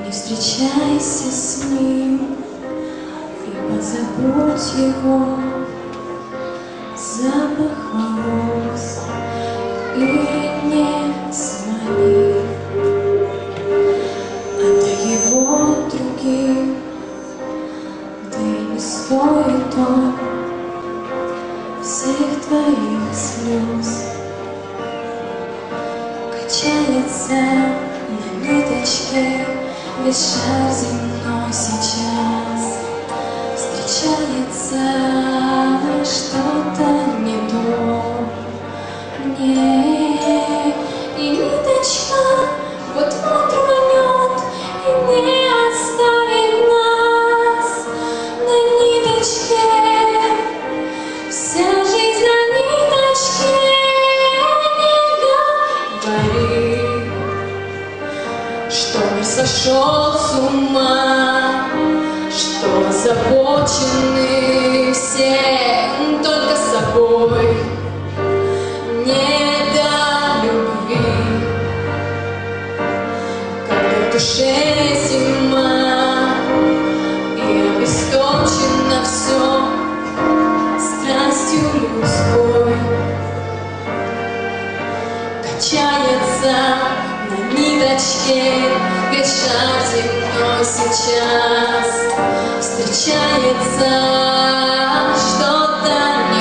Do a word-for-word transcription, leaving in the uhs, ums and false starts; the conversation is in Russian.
Не встречайся с ним и позабудь его. Запах волос и не звони, отдай его другим, да и не стоит он всех твоих слез. Качается на ниточке весь шар земной сейчас. Встречается что-то не то мне, и ниточка вот-вот рванет и не оставит нас. На ниточке вся жизнь, на ниточке. Не говори, что мир сошел с ума, что озабочены все только собой, не до любви, когда в душе зима и обесточено все страстью людской. Качается на ниточке весь шар земной сейчас. Встречается что-то не